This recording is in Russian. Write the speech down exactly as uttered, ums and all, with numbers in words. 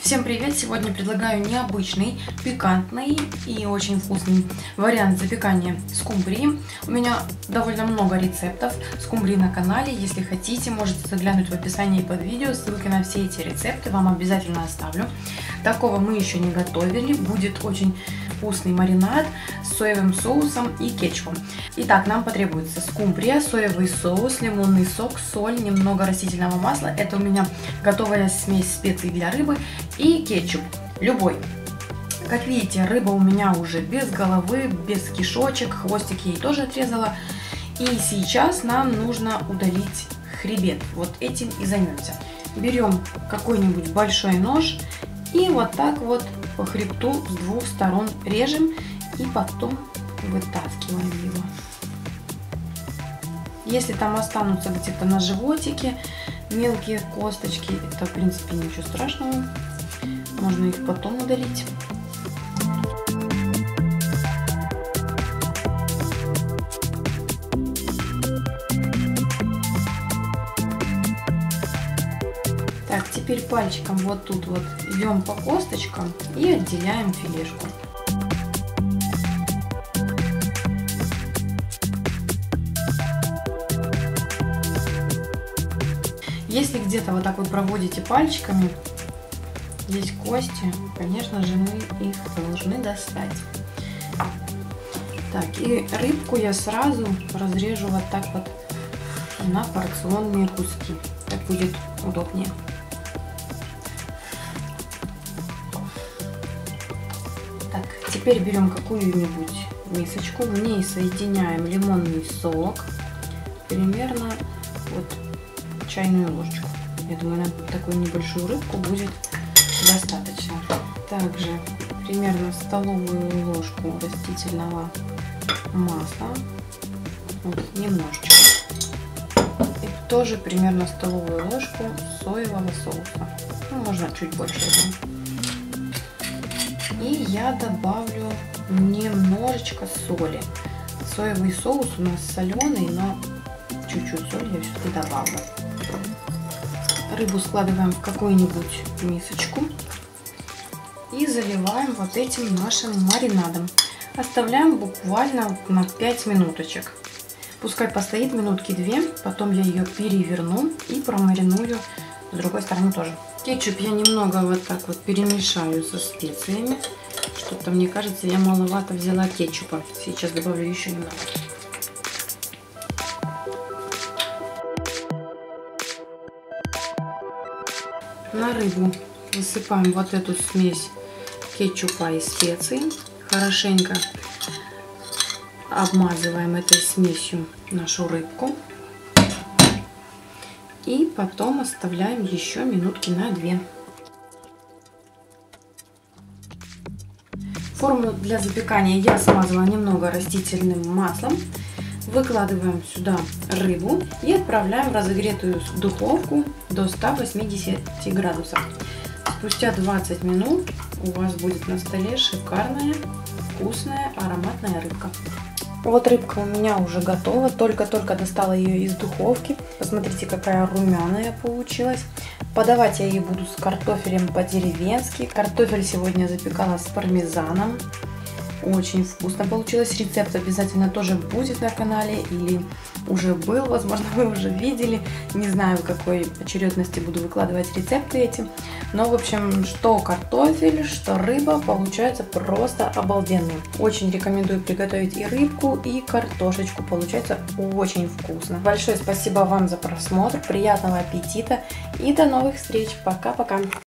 Всем привет! Сегодня предлагаю необычный, пикантный и очень вкусный вариант запекания скумбрии. У меня довольно много рецептов скумбрии на канале. Если хотите, можете заглянуть в описании под видео. Ссылки на все эти рецепты вам обязательно оставлю. Такого мы еще не готовили. Будет очень вкусный маринад с соевым соусом и кетчупом. Итак, нам потребуется скумбрия, соевый соус, лимонный сок, соль, немного растительного масла. Это у меня готовая смесь специй для рыбы и кетчуп, любой. Как видите, рыба у меня уже без головы, без кишочек, хвостик ей тоже отрезала. И сейчас нам нужно удалить хребет. Вот этим и займемся. Берем какой-нибудь большой нож и вот так вот по хребту с двух сторон режем и потом вытаскиваем его. Если там останутся где-то на животике мелкие косточки, это в принципе ничего страшного, можно их потом удалить. Так, теперь пальчиком вот тут вот идем по косточкам и отделяем филешку. Если где-то вот так вот проводите пальчиками, здесь кости, конечно же, мы их должны достать. Так, и рыбку я сразу разрежу вот так вот на порционные куски. Так будет удобнее. Так, теперь берем какую-нибудь мисочку, в ней соединяем лимонный сок, примерно вот чайную ложечку. Я думаю, на такую небольшую рыбку будет достаточно. Также примерно столовую ложку растительного масла, вот, немножечко. И тоже примерно столовую ложку соевого соуса. Ну, можно чуть больше. И я добавлю немножечко соли. Соевый соус у нас соленый, но чуть-чуть соли я все-таки добавлю. Рыбу складываем в какую-нибудь мисочку и заливаем вот этим нашим маринадом. Оставляем буквально на пять минуточек. Пускай постоит минутки две, потом я ее переверну и промариную с другой стороны тоже. Кетчуп я немного вот так вот перемешаю со специями. Что-то мне кажется, я маловато взяла кетчупа. Сейчас добавлю еще немного. На рыбу высыпаем вот эту смесь кетчупа и специй. Хорошенько обмазываем этой смесью нашу рыбку. И потом оставляем еще минутки на две. Форму для запекания я смазала немного растительным маслом. Выкладываем сюда рыбу и отправляем в разогретую духовку до ста восьмидесяти градусов. Спустя двадцать минут у вас будет на столе шикарная, вкусная, ароматная рыбка. Вот рыбка у меня уже готова, только-только достала ее из духовки. Посмотрите, какая румяная получилась. Подавать я ее буду с картофелем по-деревенски. Картофель сегодня запекала с пармезаном. Очень вкусно получилось. Рецепт обязательно тоже будет на канале или уже был, возможно, вы уже видели. Не знаю, в какой очередности буду выкладывать рецепты эти. Но, в общем, что картофель, что рыба получаются просто обалденные. Очень рекомендую приготовить и рыбку, и картошечку. Получается очень вкусно. Большое спасибо вам за просмотр. Приятного аппетита и до новых встреч. Пока-пока.